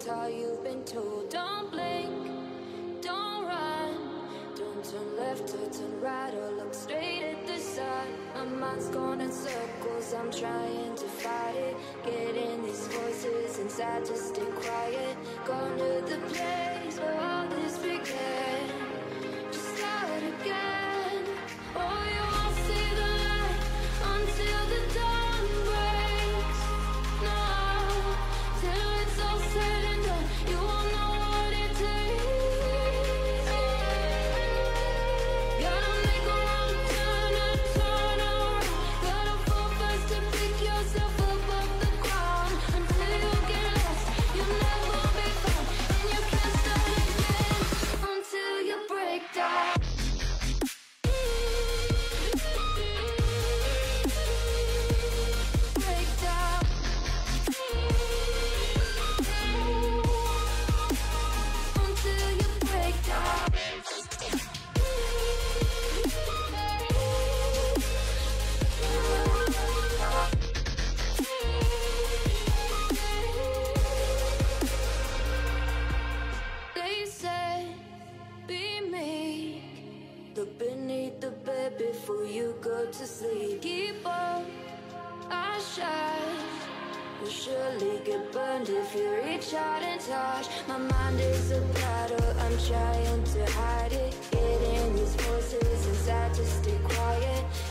how you've been told. Don't blink, don't run, don't turn left or turn right or look straight at the sun. My mind's going in circles, I'm trying to fight it. Getting these voices inside to stay quiet. Going to the place where all this began. Just start again. Oh, you won't see the light until the dawn breaks. No, till it's all said and done, you won't know what it takes. Gotta make a wrong turn and turn around. Gotta fall fast to pick yourself up off the ground. Until you get lost, you'll never be found. And you can't start again until you break down. Break down. Until you break down. They said, be meek, look beneath the bed before you go to sleep. Keep on, I shine. You'll surely get burned if you reach out and touch. My mind is a battle, I'm trying to hide it. Getting these voices inside to stay quiet.